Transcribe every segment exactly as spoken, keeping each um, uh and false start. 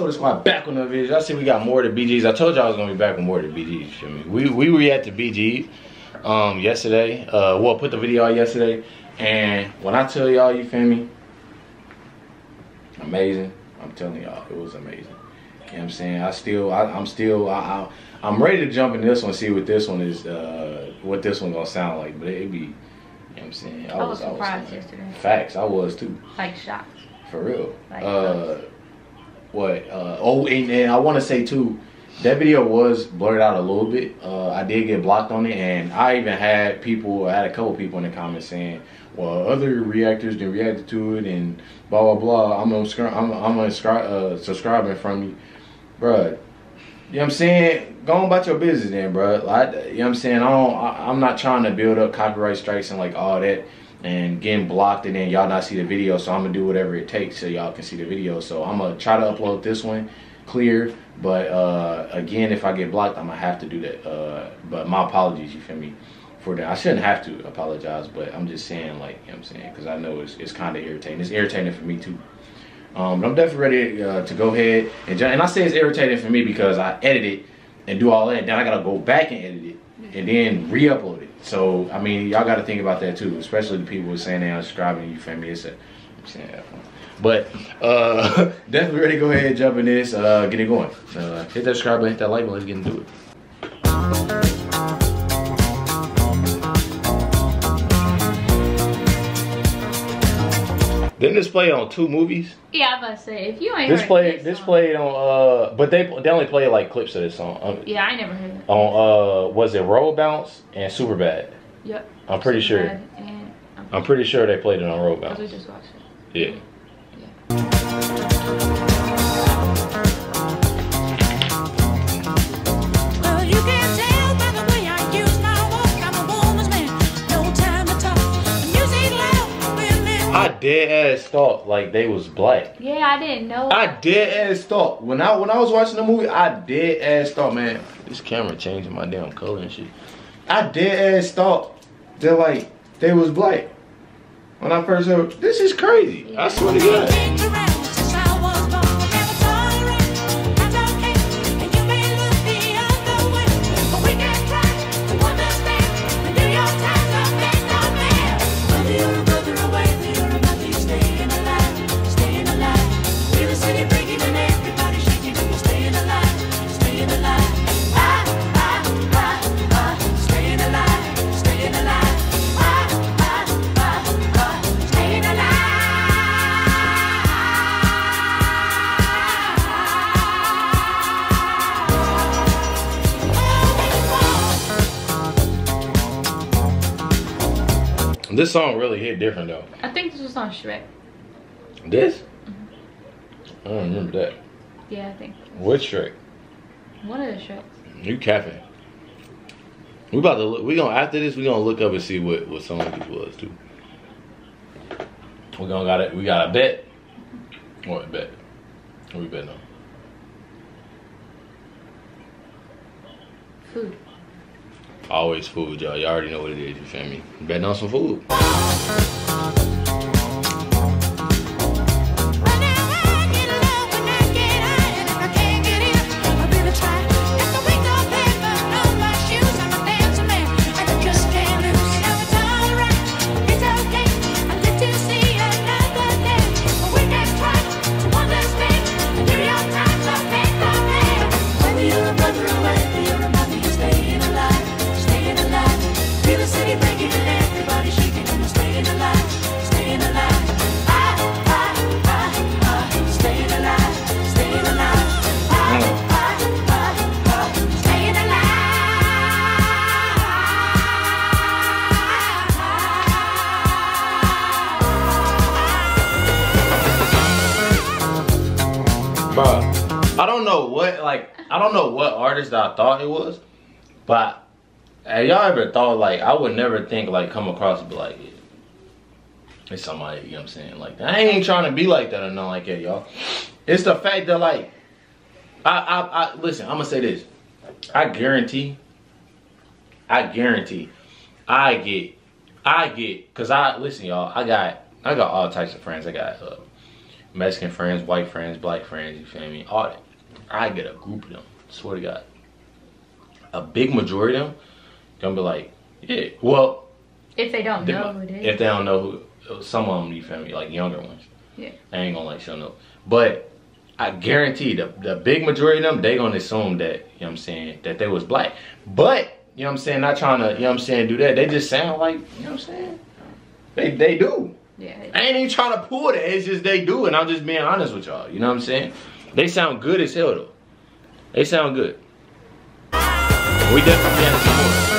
Spoiler Squad back on the video. I see we got more to B Gs. I told y'all I was gonna be back with more to B Gs. You feel me? We we reacted to B Gs um yesterday. Uh, well, put the video out yesterday, and when I tell y'all, you feel me? Amazing. I'm telling y'all, it was amazing. You know what I'm saying? I still, I, I'm still, I, I, I'm ready to jump in this one, see what this one is, uh, what this one gonna sound like. But it be, you know what I'm saying? I, I was, was surprised I was, yesterday. Facts, I was too. Like shocked. For real. Like, uh, what? Uh, oh, and, and I want to say too, that video was blurred out a little bit. Uh, I did get blocked on it, and I even had people, I had a couple people in the comments saying, well, other reactors didn't react to it, and blah blah blah. I'm unscri- I'm I'm unscri- uh, subscribing from you, bruh. You know what I'm saying? Go on about your business then, bruh. Like, you know what I'm saying? I don't. I, I'm not trying to build up copyright strikes and like all that, and getting blocked, and then y'all not see the video. So I'm gonna do whatever it takes so y'all can see the video. So I'm gonna try to upload this one clear. But uh, again, if I get blocked, I'm gonna have to do that. Uh, but my apologies, you feel me? For that, I shouldn't have to apologize, but I'm just saying, like, you know what I'm saying, because I know it's, it's kind of irritating. It's irritating for me too. Um, but I'm definitely ready uh, to go ahead and and I say it's irritating for me because I edit it and do all that, then I gotta go back and edit it and then re-upload it. So I mean, y'all gotta think about that too, especially the people who are saying they're unsubscribing. You feel me? It's a, I'm saying, but uh, definitely ready to go ahead and jump in this, uh, get it going. Uh, hit that subscribe button, hit that like button, let's get into it. Didn't this play on two movies? Yeah, I'm about to say, if you ain't this heard played, this, this song. played on, uh, but they they only played like clips of this song. Um, Yeah, I never heard it. On, uh, was it Road Bounce and Superbad? Yep. I'm pretty sure. And I'm, I'm pretty sure they played it on Road Bounce. we just watched it. Yeah. Well, you can tell by the way I use my walk. I'm a woman's man. No time to talk. Music loud, women. I dead ass thought like they was black. Yeah, I didn't know. I dead ass thought when I when I was watching the movie. I dead ass thought, man, this camera changing my damn color and shit. I dead ass thought that like they was black when I first heard. This is crazy. Yeah. I swear to God. Since I was born, never tolerate. That's okay. And you may look the other way, but we can try to understand. And do your time to make no man. Whether you're a brother or whether you're a mother, you're staying alive, staying alive. Feel the city breaking and everybody shaking, and you're staying alive, staying alive. Ah, ah, ah, ah, staying alive, staying alive. Ah, ah, ah, ah, staying alive. This song really hit different though. I think this was on Shrek. This? I don't remember that. Yeah, I think. What Shrek? One of the Shreks. You capping? We about to look. We gonna after this. We gonna look up and see what what song this was too. We gonna got it. We got a bet. What bet? What we betting on? Food. Always food, y'all. Y'all already know what it is. You feel me? Betting on some food. I don't know what, like, I don't know what artist I thought it was, but have y'all ever thought, like, I would never think, like, come across and be like, yeah, it's somebody, you know what I'm saying? Like, I ain't trying to be like that or nothing like that, y'all. It's the fact that, like, I, I, I, listen, I'm gonna say this. I guarantee, I guarantee, I get, I get, cause I, listen, y'all, I got, I got all types of friends. I got, uh, Mexican friends, white friends, black friends, you feel me? All that. I get a group of them, swear to God. A big majority of them gonna be like, yeah, well. If they don't they, know who it is. If they don't know who, some of them, you feel me, like younger ones. Yeah. I ain't gonna like show no. But I guarantee the, the big majority of them, they gonna assume that, you know what I'm saying, that they was black. But, you know what I'm saying, not trying to, you know what I'm saying, do that. They just sound like, you know what I'm saying? They they do. Yeah. I ain't even trying to pull that. It's just they do, and I'm just being honest with y'all. You know what I'm saying? They sound good as hell though. They sound good. We definitely have some more.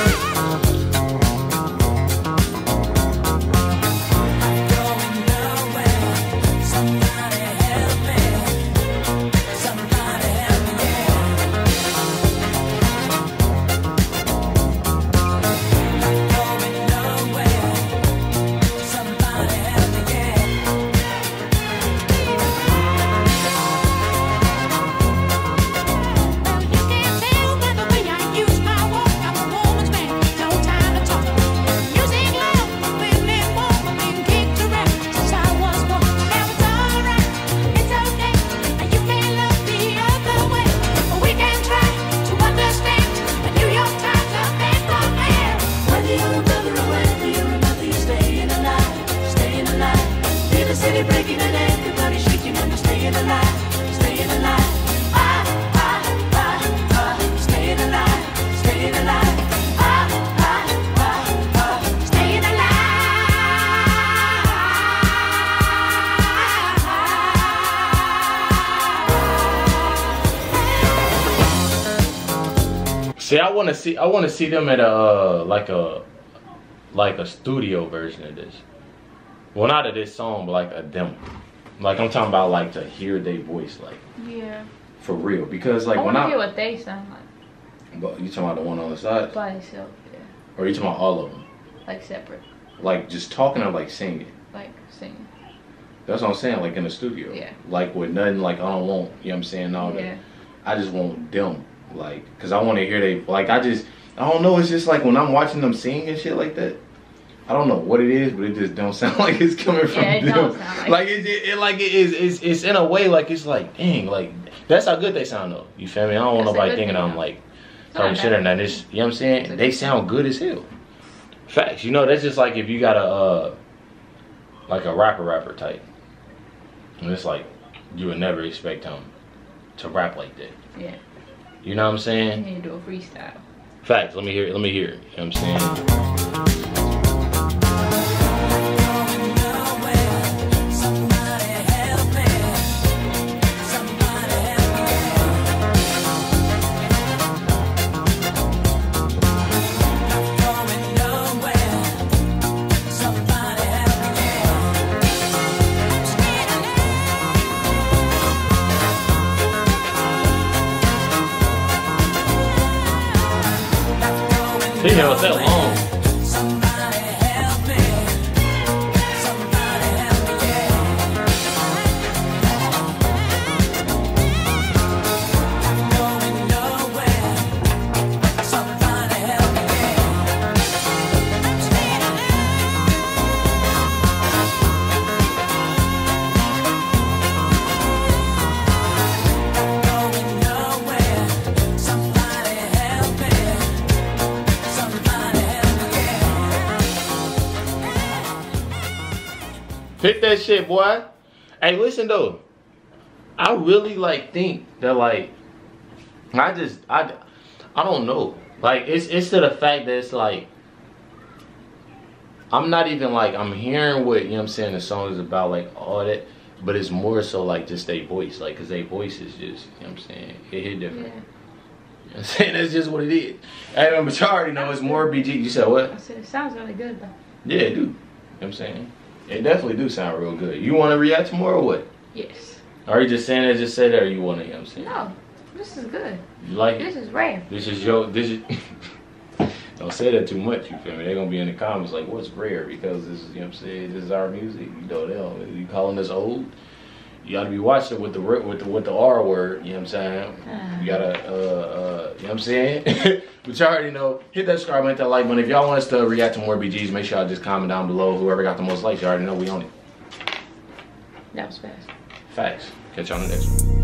See, I want to see, I want to see them at a uh, like a like a studio version of this. Well, not of this song, but like a demo. Like I'm talking about, like to hear their voice, like Yeah. for real. Because like I when want to I, hear what they sound like. but you talking about the one on the side, By itself, yeah. or you talking about all of them? Like separate. Like just talking or like singing? Like singing. That's what I'm saying. Like in the studio. Yeah. Like with nothing. Like I don't want. You know what I'm saying? All Yeah. that. I just want them. Like, cause I want to hear they. Like I just. I don't know. It's just like when I'm watching them sing and shit like that. I don't know what it is, but it just don't sound like it's coming from Yeah, it them. don't sound like like it, it, it, like it is. It's, it's in a way like it's like dang, like that's how good they sound though. You feel me? I don't want That's a nobody good thinking thing, I'm though. like It's talking not shit or bad. nothing. It's, you know what I'm saying? It's a They good sound good as hell. Facts. You know, that's just like if you got a uh, like a rapper rapper type, and it's like you would never expect him to rap like that. Yeah. You know what I'm You saying? need to do a freestyle. Facts. Let me hear it. Let me hear it. You know what I'm saying? They never that long. Pick that shit, boy. Hey, listen though. I really like think that like I just I I don't know. Like it's it's to the fact that it's like I'm not even like I'm hearing what, you know what I'm saying, the song is about, like all that, but it's more so like just their voice, like cause their voice is just, you know what I'm saying, it hit different. Yeah. You know what I'm saying? That's just what it is. Hey, but you already know it's more B G. You said what? I said it sounds really good though. Yeah, it do. You know what I'm saying? It definitely do sound real good. You want to react to more or what? Yes. Are you just saying it, just say that, or you want to, you know what I'm saying? No, this is good. You like This it? is rare. This is your, this is, don't say that too much, you feel me? They're going to be in the comments like, what's rare? Because this is, you know what I'm saying, this is our music. You know, they don't, you calling us old? You got to be watching with the, with the, with the R word, you know what I'm saying? You got to, uh, uh, you know what I'm saying? But you already know, hit that subscribe button, hit that like button. If y'all want us to react to more B Gs, make sure y'all just comment down below. Whoever got the most likes, you already know we on it. That was fast. Facts. Catch you on the next one.